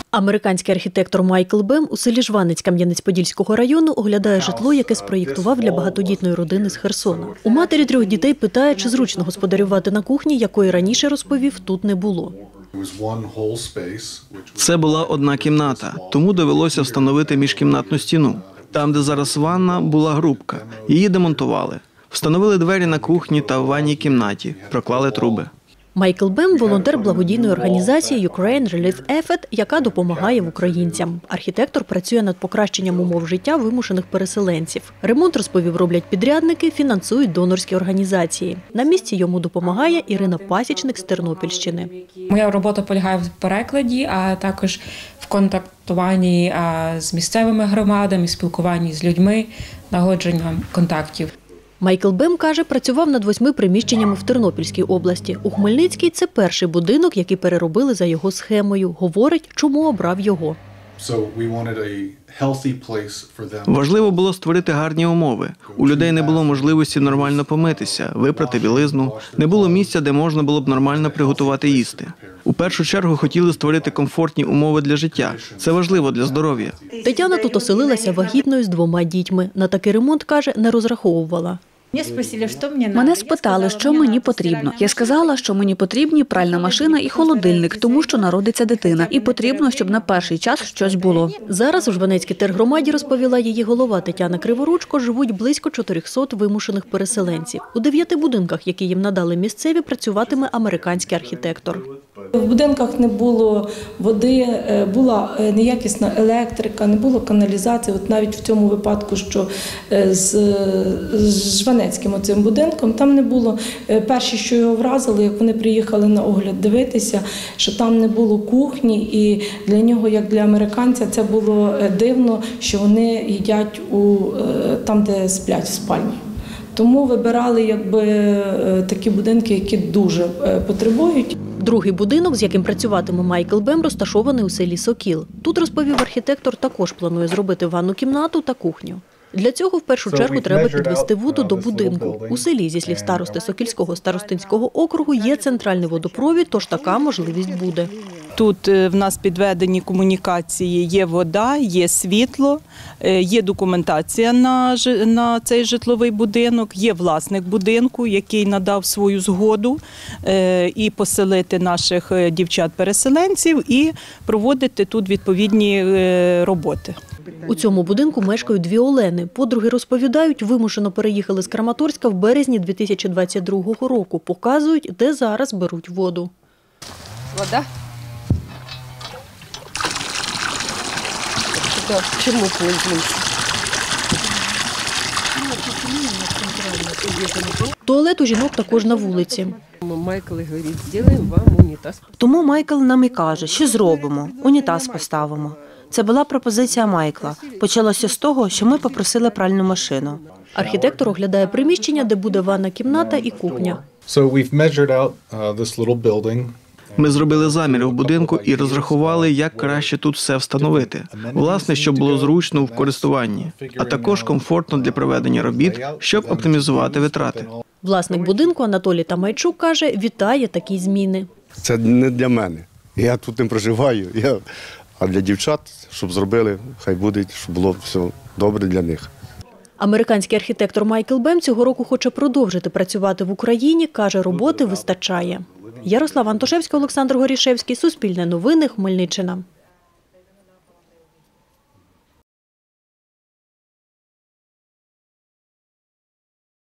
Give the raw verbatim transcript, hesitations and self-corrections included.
Американський архітектор Майкл Бем у селі Жванець Кам'янець-Подільського району оглядає житло, яке спроєктував для багатодітної родини з Херсона. У матері трьох дітей питає, чи зручно господарювати на кухні, якої раніше, розповів, тут не було. Це була одна кімната, тому довелося встановити міжкімнатну стіну. Там, де зараз ванна, була грубка. Її демонтували. Встановили двері на кухні та в ванній кімнаті, проклали труби. Майкл Бем – волонтер благодійної організації Ukraine Relief Effort, яка допомагає українцям. Архітектор працює над покращенням умов життя вимушених переселенців. Ремонт, розповів, роблять підрядники, фінансують донорські організації. На місці йому допомагає Ірина Пасічник з Тернопільщини. Моя робота полягає в перекладі, а також в контактуванні з місцевими громадами, спілкуванні з людьми, налагодженням контактів. Майкл Бем, каже, працював над восьми приміщеннями в Тернопільській області. У Хмельницькій – це перший будинок, який переробили за його схемою. Говорить, чому обрав його. Важливо було створити гарні умови. У людей не було можливості нормально помитися, випрати білизну. Не було місця, де можна було б нормально приготувати їсти. У першу чергу хотіли створити комфортні умови для життя. Це важливо для здоров'я. Тетяна тут оселилася вагітною з двома дітьми. На такий ремонт, каже, не розраховувала. Мене спитали, що мені потрібно. Я сказала, що мені потрібні пральна машина і холодильник, тому що народиться дитина. І потрібно, щоб на перший час щось було. Зараз у Жванецькій тергромаді, розповіла її голова Тетяна Криворучко, живуть близько чотирьохсот вимушених переселенців. У дев'яти будинках, які їм надали місцеві, працюватиме американський архітектор. В будинках не було води, була неякісна електрика, не було каналізації. От навіть в цьому випадку, що з Жванецьким оцим будинком, там не було. Перші, що його вразили, як вони приїхали на огляд дивитися, що там не було кухні, і для нього, як для американця, це було дивно, що вони їдять у там, де сплять в спальні. Тому вибирали якби такі будинки, які дуже потребують. Другий будинок, з яким працюватиме Майкл Бем, розташований у селі Сокіл. Тут, розповів архітектор, також планує зробити ванну кімнату та кухню. Для цього в першу чергу треба підвести воду до будинку. У селі, зі слів старости Сокільського старостинського округу, є центральний водопровід, тож така можливість буде. Тут в нас підведені комунікації, є вода, є світло, є документація на, на цей житловий будинок, є власник будинку, який надав свою згоду і поселити наших дівчат-переселенців, і проводити тут відповідні роботи. У цьому будинку мешкають дві Олени. Подруги розповідають, вимушено переїхали з Краматорська в березні дві тисячі двадцять другого року. Показують, де зараз беруть воду. Вода? Чому пользуємося? Туалет у жінок також на вулиці. Майкл говорить, зробимо вам унітаз. Тому Майкл нам і каже, що зробимо, унітаз поставимо. Це була пропозиція Майкла. Почалося з того, що ми попросили пральну машину. Архітектор оглядає приміщення, де буде ванна кімната і кухня. Ми зробили заміри в будинку і розрахували, як краще тут все встановити. Власне, щоб було зручно в користуванні, а також комфортно для проведення робіт, щоб оптимізувати витрати. Власник будинку Анатолій Тамайчук каже, вітає такі зміни. Це не для мене. Я тут не проживаю, я... а для дівчат, щоб зробили, хай буде, щоб було все добре для них. Американський архітектор Майкл Бем цього року хоче продовжити працювати в Україні, каже, роботи вистачає. Ярослава Антошевська, Олександр Горішевський, Суспільне новини, Хмельниччина.